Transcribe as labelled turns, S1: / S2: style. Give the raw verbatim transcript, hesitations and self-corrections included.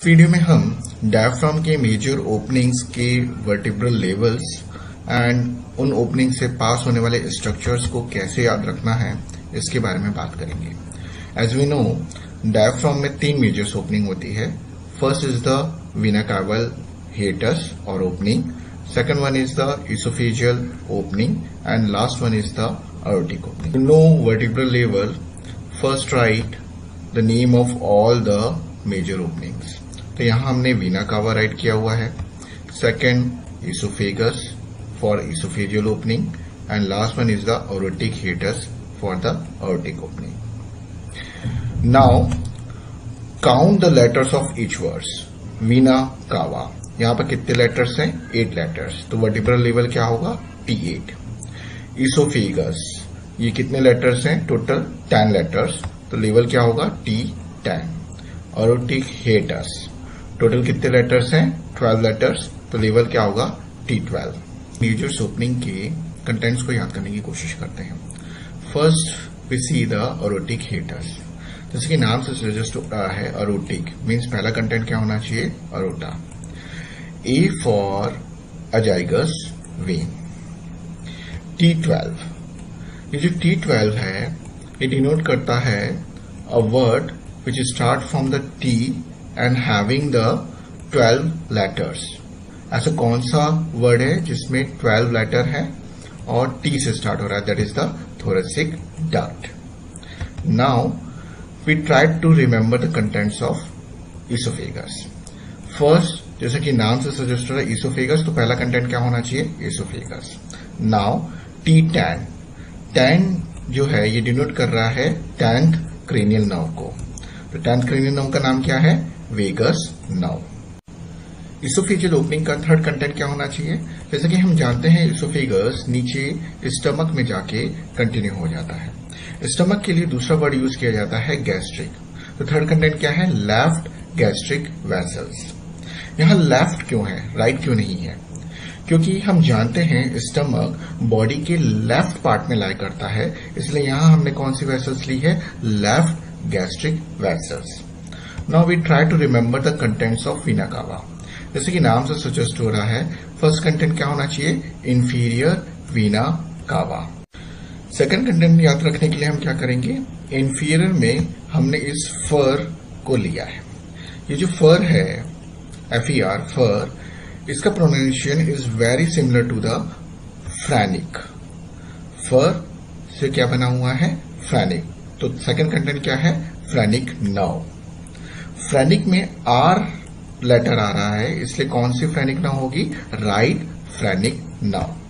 S1: Video में हम diaphragm के मेजर ओपनिंग्स के वर्टिब्रल लेवल्स एंड उन ओपनिंग से पास होने वाले स्ट्रक्चर्स को कैसे याद रखना है इसके बारे में बात करेंगे। एज वी नो डायफ्राम में तीन मेजर्स ओपनिंग होती है। First is the vena caval hiatus और opening, second one is the esophageal opening and last one is the aortic opening. To know vertebral level, first write the name of all the major openings. तो यहाँ हमने वीना कावा right किया हुआ है, second esophagus for esophageal opening and last one is the aortic hiatus for the aortic opening. Now count the letters of each words. Veena कावा यहाँ पर कितने लेटर्स हैं? Eight letters. तो वर्टिब्रल लेवल क्या होगा? T eight. इसोफेगस ये कितने लेटर्स हैं? Total ten letters. तो लेवल क्या होगा? T ten. Aortic hiatus total कितने लेटर्स हैं? Twelve letters. तो लेवल क्या होगा? T twelve. मेजर्स ओपनिंग के कंटेंट्स को याद करने की कोशिश करते हैं। First we see the aortic hiatus. जैसे कि नाम से सजेस्ट हो रहा है अरोटिक मीन्स पहला कंटेंट क्या होना चाहिए? Aorta. A for azygos vein. T twelve ये जो टी ट्वेल्व है ये डिनोट करता है a word which start from the T and having the twelve letters. ऐसा कौन सा वर्ड है जिसमें ट्वेल्व लेटर है और T से स्टार्ट हो रहा है? That is the thoracic duct. Now we try to remember the contents of oesophagus. First जैसे कि नाम से सजेस्ट हो रहा है इसोफेगस, तो पहला कंटेंट क्या होना चाहिए? Oesophagus. Now T ten ten जो है ये डिनोट कर रहा है टेंथ क्रेनियल नर्व को। तो टेंथ क्रेनियल नर्व का नाम क्या है? Vagus nerve. इसोफेजियल ओपनिंग का थर्ड कंटेंट क्या होना चाहिए? जैसे कि हम जानते हैं इसोफेगस नीचे स्टमक में जाके कंटिन्यू हो जाता है। स्टमक के लिए दूसरा वर्ड यूज किया जाता है गैस्ट्रिक। तो थर्ड कंटेंट क्या है? Left gastric vessels. यहां लेफ्ट क्यों है, राइट क्यों नहीं है? क्योंकि हम जानते हैं स्टमक बॉडी के लेफ्ट पार्ट में लाई करता है, इसलिए यहां हमने कौन सी वेसल्स ली है? Left gastric vessels. Now we try to remember the contents of vena cava. जैसे कि नाम से सजेस्ट हो रहा है फर्स्ट कंटेंट क्या होना चाहिए? इंफीरियर वीना कावा। सेकंड कंटेंट याद रखने के लिए हम क्या करेंगे? इंफीरियर में हमने इस फर को लिया है। ये जो फर है एफ ई आर फर, इसका pronunciation is very similar to the phrenic. Fur से क्या बना हुआ है? फ्रैनिक। तो सेकंड कंटेंट क्या है? फ्रैनिक नर्व। फ्रैनिक में आर लेटर आ रहा है, इसलिए कौन सी फ्रैनिक नर्व होगी? Right phrenic nerve.